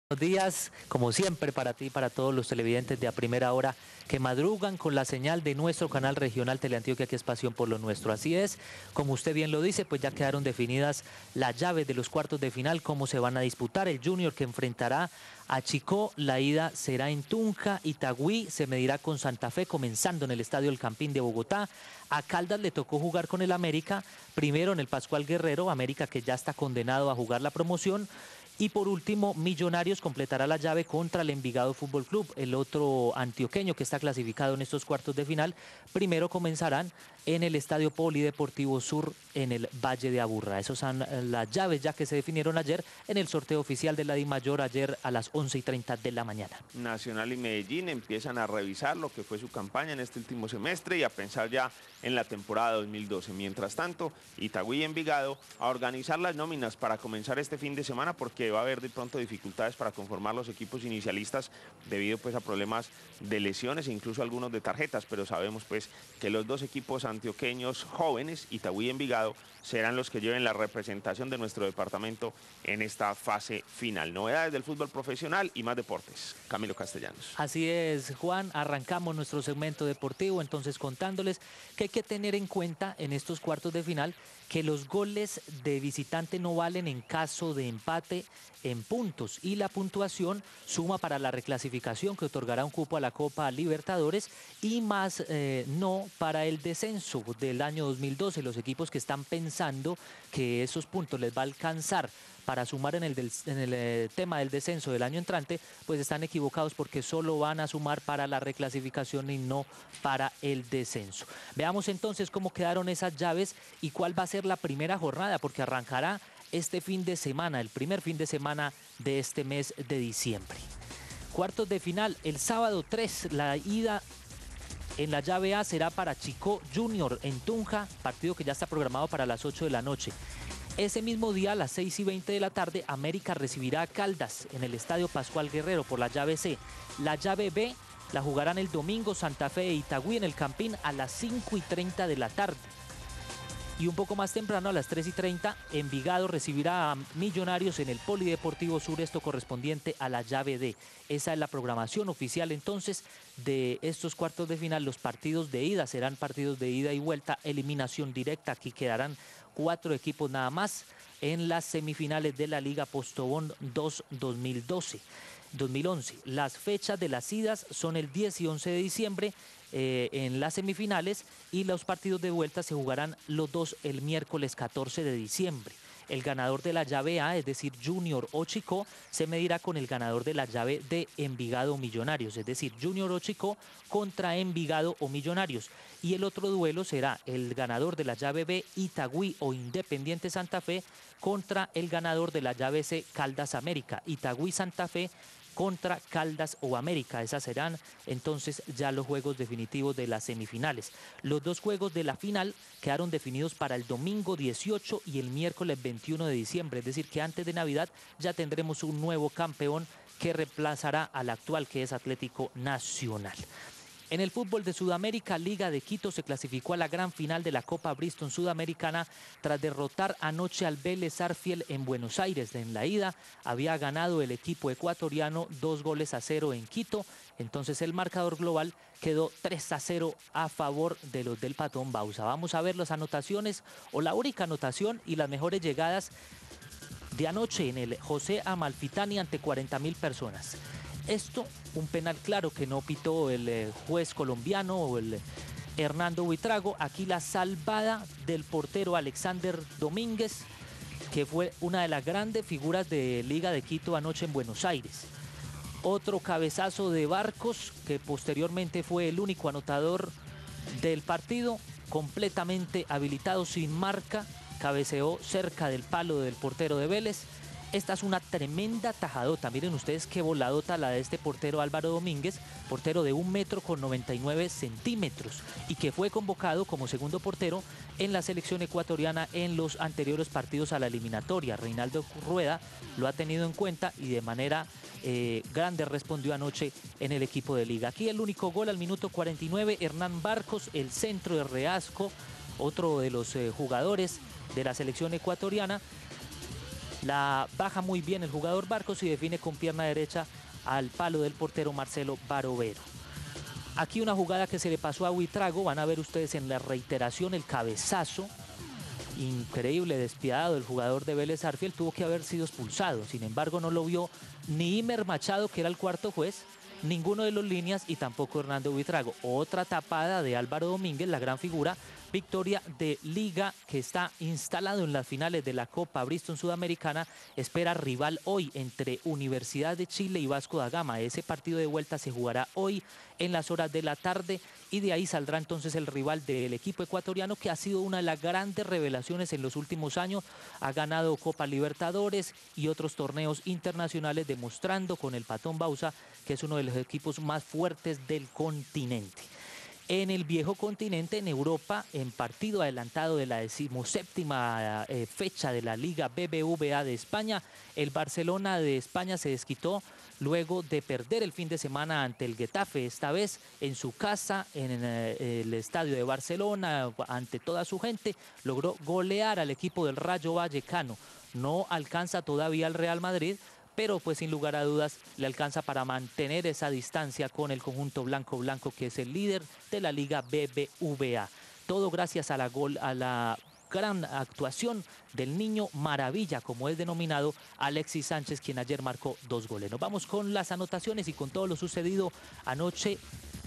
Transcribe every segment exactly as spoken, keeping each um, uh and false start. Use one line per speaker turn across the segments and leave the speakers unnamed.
Buenos días, como siempre, para ti y para todos los televidentes de A Primera Hora que madrugan con la señal de nuestro canal regional Teleantioquia, que es pasión por lo nuestro. Así es, como usted bien lo dice, pues ya quedaron definidas las llaves de los cuartos de final, cómo se van a disputar. El Junior, que enfrentará a Chicó, la ida será en Tunja. Itagüí se medirá con Santa Fe, comenzando en el Estadio El Campín de Bogotá. A Caldas le tocó jugar con el América, primero en el Pascual Guerrero, América que ya está condenado a jugar la promoción. Y por último, Millonarios completará la llave contra el Envigado Fútbol Club, el otro antioqueño que está clasificado en estos cuartos de final. Primero comenzarán en el Estadio Polideportivo Sur en el Valle de Aburrá. Esas son las llaves ya que se definieron ayer en el sorteo oficial de la DIMAYOR ayer a las once y treinta de la mañana.
Nacional y Medellín empiezan a revisar lo que fue su campaña en este último semestre y a pensar ya en la temporada dos mil doce. Mientras tanto, Itagüí y Envigado a organizar las nóminas para comenzar este fin de semana, porque va a haber de pronto dificultades para conformar los equipos inicialistas debido pues a problemas de lesiones e incluso algunos de tarjetas, pero sabemos pues que los dos equipos antioqueños jóvenes, Itagüí y Envigado, serán los que lleven la representación de nuestro departamento en esta fase final. Novedades del fútbol profesional y más deportes. Camilo Castellanos.
Así es, Juan, arrancamos nuestro segmento deportivo entonces contándoles que hay que tener en cuenta en estos cuartos de final que los goles de visitante no valen en caso de empate en puntos y la puntuación suma para la reclasificación que otorgará un cupo a la Copa Libertadores y más eh, no para el descenso del año dos mil doce. Los equipos que están pensando que esos puntos les va a alcanzar para sumar en el, del, en el eh, tema del descenso del año entrante, pues están equivocados porque solo van a sumar para la reclasificación y no para el descenso. Veamos entonces cómo quedaron esas llaves y cuál va a ser la primera jornada, porque arrancará este fin de semana, el primer fin de semana de este mes de diciembre. Cuartos de final, el sábado tres, la ida en la llave A será para Chicó Junior en Tunja, partido que ya está programado para las ocho de la noche. Ese mismo día, a las seis y veinte de la tarde, América recibirá a Caldas en el Estadio Pascual Guerrero por la llave C. La llave B la jugarán el domingo Santa Fe e Itagüí en el Campín a las cinco y treinta de la tarde. Y un poco más temprano, a las tres y treinta, Envigado recibirá a Millonarios en el Polideportivo Sur, esto correspondiente a la llave D. Esa es la programación oficial entonces de estos cuartos de final. Los partidos de ida serán partidos de ida y vuelta, eliminación directa. Aquí quedarán cuatro equipos nada más en las semifinales de la Liga Postobón dos dos mil doce. dos mil once. Las fechas de las idas son el diez y once de diciembre eh, en las semifinales y los partidos de vuelta se jugarán los dos el miércoles catorce de diciembre. El ganador de la llave A, es decir, Junior o Chicó, se medirá con el ganador de la llave de Envigado o Millonarios, es decir, Junior o Chicó contra Envigado o Millonarios. Y el otro duelo será el ganador de la llave B, Itagüí o Independiente Santa Fe, contra el ganador de la llave C, Caldas América. Itagüí Santa Fe contra Caldas o América. Esas serán entonces ya los juegos definitivos de las semifinales. Los dos juegos de la final quedaron definidos para el domingo dieciocho y el miércoles veintiuno de diciembre, es decir que antes de Navidad ya tendremos un nuevo campeón que reemplazará al actual, que es Atlético Nacional. En el fútbol de Sudamérica, Liga de Quito se clasificó a la gran final de la Copa Bristol Sudamericana tras derrotar anoche al Vélez Sarsfield en Buenos Aires. En la ida había ganado el equipo ecuatoriano dos goles a cero en Quito, entonces el marcador global quedó tres a cero a favor de los del Patón Bausa. Vamos a ver las anotaciones o la única anotación y las mejores llegadas de anoche en el José Amalfitani ante cuarenta mil personas. Esto, un penal claro que no pitó el eh, juez colombiano o el Hernando Buitrago. Aquí la salvada del portero Alexander Domínguez, que fue una de las grandes figuras de Liga de Quito anoche en Buenos Aires. Otro cabezazo de Barcos, que posteriormente fue el único anotador del partido, completamente habilitado, sin marca, cabeceó cerca del palo del portero de Vélez. Esta es una tremenda tajadota. Miren ustedes qué voladota la de este portero Álvaro Domínguez, portero de un metro con noventa y nueve centímetros y que fue convocado como segundo portero en la selección ecuatoriana en los anteriores partidos a la eliminatoria. Reinaldo Rueda lo ha tenido en cuenta y de manera eh, grande respondió anoche en el equipo de Liga. Aquí el único gol al minuto cuarenta y nueve, Hernán Barcos, el centro de Reasco, otro de los eh, jugadores de la selección ecuatoriana. La baja muy bien el jugador Barcos y define con pierna derecha al palo del portero Marcelo Barovero. Aquí una jugada que se le pasó a Buitrago, van a ver ustedes en la reiteración el cabezazo. Increíble, despiadado el jugador de Vélez Sarsfield, tuvo que haber sido expulsado. Sin embargo, no lo vio ni Imer Machado, que era el cuarto juez, ninguno de los líneas y tampoco Hernando Buitrago. Otra tapada de Álvaro Domínguez, la gran figura. Victoria de Liga, que está instalado en las finales de la Copa Bristol Sudamericana. Espera rival hoy entre Universidad de Chile y Vasco da Gama. Ese partido de vuelta se jugará hoy en las horas de la tarde y de ahí saldrá entonces el rival del equipo ecuatoriano, que ha sido una de las grandes revelaciones en los últimos años. Ha ganado Copa Libertadores y otros torneos internacionales, demostrando con el Patón Bausa que es uno de los equipos más fuertes del continente. En el viejo continente, en Europa, en partido adelantado de la decimoséptima eh, fecha de la Liga B B V A de España, el Barcelona de España se desquitó luego de perder el fin de semana ante el Getafe, esta vez en su casa, en eh, el estadio de Barcelona, ante toda su gente, logró golear al equipo del Rayo Vallecano. No alcanza todavía al Real Madrid, pero pues sin lugar a dudas le alcanza para mantener esa distancia con el conjunto blanco-blanco, que es el líder de la Liga B B V A. Todo gracias a la, gol, a la gran actuación del niño maravilla, como es denominado Alexis Sánchez, quien ayer marcó dos goles. Nos vamos con las anotaciones y con todo lo sucedido anoche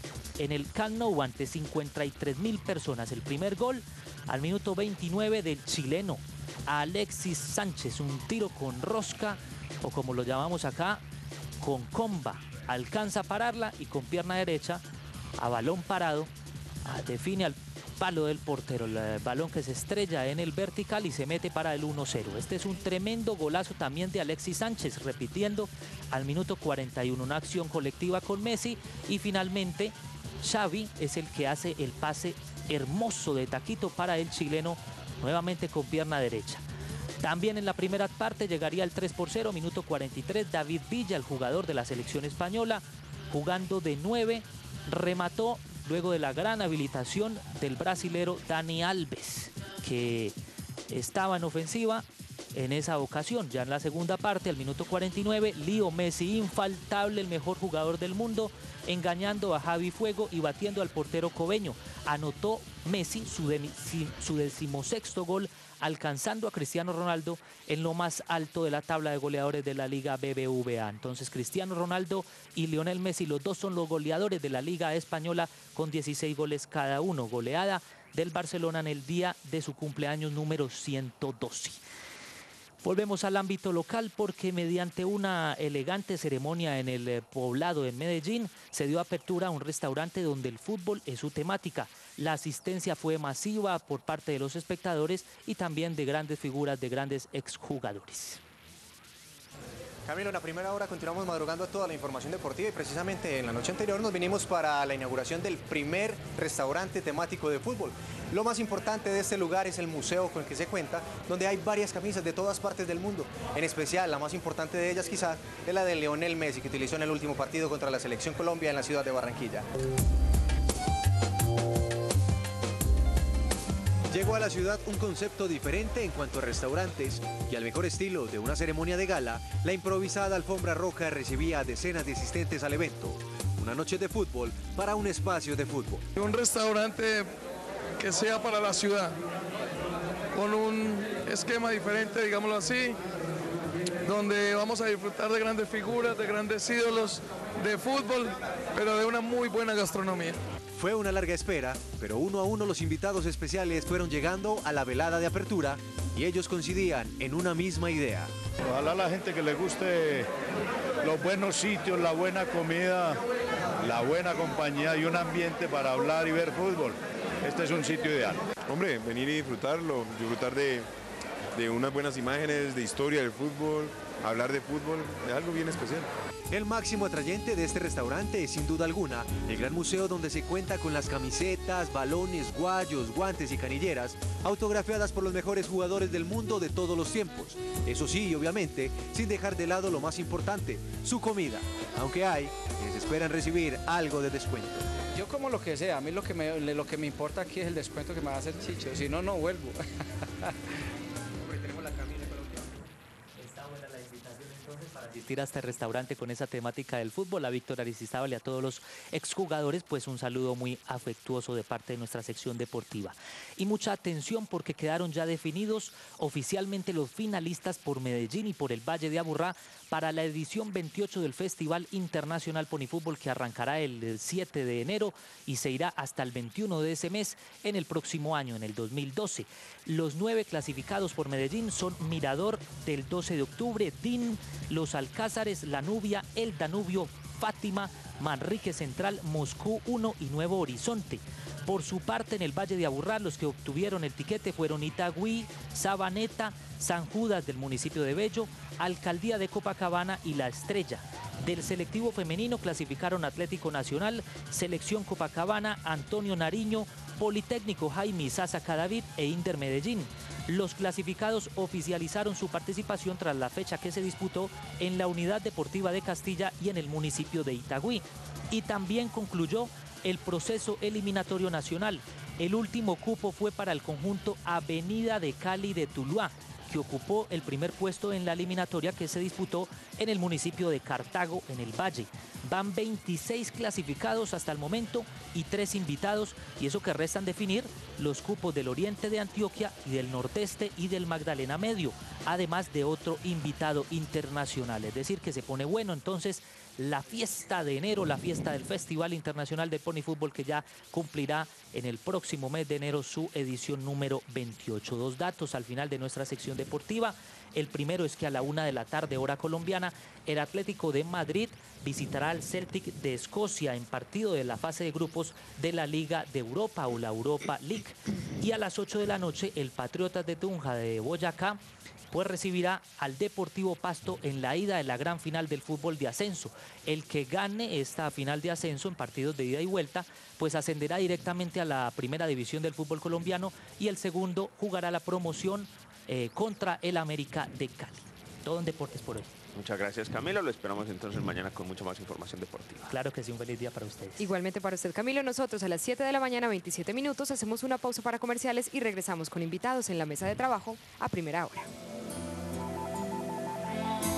en el Camp Nou ante cincuenta y tres mil personas. El primer gol al minuto veintinueve del chileno Alexis Sánchez, un tiro con rosca, o como lo llamamos acá, con comba. Alcanza a pararla y con pierna derecha, a balón parado, define al palo del portero, el balón que se estrella en el vertical y se mete para el uno cero. Este es un tremendo golazo también de Alexis Sánchez, repitiendo al minuto cuarenta y uno, una acción colectiva con Messi, y finalmente Xavi es el que hace el pase hermoso de taquito para el chileno, nuevamente con pierna derecha. También en la primera parte llegaría el tres por cero, minuto cuarenta y tres, David Villa, el jugador de la selección española, jugando de nueve, remató luego de la gran habilitación del brasilero Dani Alves, que estaba en ofensiva en esa ocasión. Ya en la segunda parte, al minuto cuarenta y nueve, Leo Messi, infaltable, el mejor jugador del mundo, engañando a Javi Fuego y batiendo al portero cobeño. Anotó Messi su, de, su decimosexto gol, alcanzando a Cristiano Ronaldo en lo más alto de la tabla de goleadores de la Liga B B V A. Entonces Cristiano Ronaldo y Lionel Messi, los dos son los goleadores de la Liga Española con dieciséis goles cada uno. Goleada del Barcelona en el día de su cumpleaños número ciento doce. Volvemos al ámbito local porque mediante una elegante ceremonia en el poblado de Medellín se dio apertura a un restaurante donde el fútbol es su temática. La asistencia fue masiva por parte de los espectadores y también de grandes figuras, de grandes exjugadores.
Camilo, en la primera hora continuamos madrugando toda la información deportiva y precisamente en la noche anterior nos vinimos para la inauguración del primer restaurante temático de fútbol. Lo más importante de este lugar es el museo con el que se cuenta, donde hay varias camisas de todas partes del mundo. En especial, la más importante de ellas quizá es la de Lionel Messi, que utilizó en el último partido contra la Selección Colombia en la ciudad de Barranquilla. Llegó a la ciudad un concepto diferente en cuanto a restaurantes y al mejor estilo de una ceremonia de gala, la improvisada alfombra roja recibía a decenas de asistentes al evento. Una noche de fútbol para un espacio de fútbol.
Un restaurante que sea para la ciudad, con un esquema diferente, digámoslo así, donde vamos a disfrutar de grandes figuras, de grandes ídolos de fútbol, pero de una muy buena gastronomía.
Fue una larga espera, pero uno a uno los invitados especiales fueron llegando a la velada de apertura y ellos coincidían en una misma idea.
Ojalá a la gente que le guste los buenos sitios, la buena comida, la buena compañía y un ambiente para hablar y ver fútbol. Este es un sitio ideal.
Hombre, venir y disfrutarlo, disfrutar de, de unas buenas imágenes, de historia del fútbol, hablar de fútbol, es algo bien especial.
El máximo atrayente de este restaurante es sin duda alguna el gran museo donde se cuenta con las camisetas, balones, guayos, guantes y canilleras autografiadas por los mejores jugadores del mundo de todos los tiempos. Eso sí, obviamente, sin dejar de lado lo más importante, su comida, aunque hay quienes esperan recibir algo de descuento.
Yo como lo que sea, a mí lo que me, lo que me importa aquí es el descuento que me va a hacer Chicho, si no, no vuelvo.
asistir a este restaurante con esa temática del fútbol. A Víctor Aristizábal y a todos los exjugadores, pues un saludo muy afectuoso de parte de nuestra sección deportiva. Y mucha atención porque quedaron ya definidos oficialmente los finalistas por Medellín y por el Valle de Aburrá para la edición veintiocho del Festival Internacional Ponifútbol, que arrancará el siete de enero y se irá hasta el veintiuno de ese mes en el próximo año, en el dos mil doce. Los nueve clasificados por Medellín son Mirador del doce de octubre, D I N, Los Alcázares, La Nubia, El Danubio, Fátima, Manrique Central, Moscú uno y Nuevo Horizonte. Por su parte, en el Valle de Aburrá, los que obtuvieron el tiquete fueron Itagüí, Sabaneta, San Judas del municipio de Bello, Alcaldía de Copacabana y La Estrella. Del selectivo femenino clasificaron Atlético Nacional, Selección Copacabana, Antonio Nariño, Politécnico Jaime Sasa Cadavid e Inder Medellín. Los clasificados oficializaron su participación tras la fecha que se disputó en la Unidad Deportiva de Castilla y en el municipio de Itagüí. Y también concluyó el proceso eliminatorio nacional. El último cupo fue para el conjunto Avenida de Cali de Tuluá, que ocupó el primer puesto en la eliminatoria que se disputó en el municipio de Cartago, en el Valle. Van veintiséis clasificados hasta el momento y tres invitados, y eso que restan definir los cupos del Oriente de Antioquia y del Nordeste y del Magdalena Medio, además de otro invitado internacional. Es decir, que se pone bueno entonces la fiesta de enero, la fiesta del Festival Internacional de Ponifútbol, que ya cumplirá en el próximo mes de enero su edición número veintiocho. Dos datos al final de nuestra sección deportiva. El primero es que a la una de la tarde, hora colombiana, el Atlético de Madrid visitará al Celtic de Escocia en partido de la fase de grupos de la Liga de Europa o la Europa League. Y a las ocho de la noche, el Patriotas de Tunja de Boyacá pues recibirá al Deportivo Pasto en la ida de la gran final del fútbol de ascenso. El que gane esta final de ascenso en partidos de ida y vuelta, pues ascenderá directamente a la primera división del fútbol colombiano, y el segundo jugará la promoción eh, contra el América de Cali. Todo en deportes por hoy.
Muchas gracias, Camilo. Lo esperamos entonces mañana con mucha más información deportiva.
Claro que sí, un feliz día para ustedes.
Igualmente para usted, Camilo. Nosotros a las siete de la mañana, veintisiete minutos, hacemos una pausa para comerciales y regresamos con invitados en la mesa de trabajo a primera hora.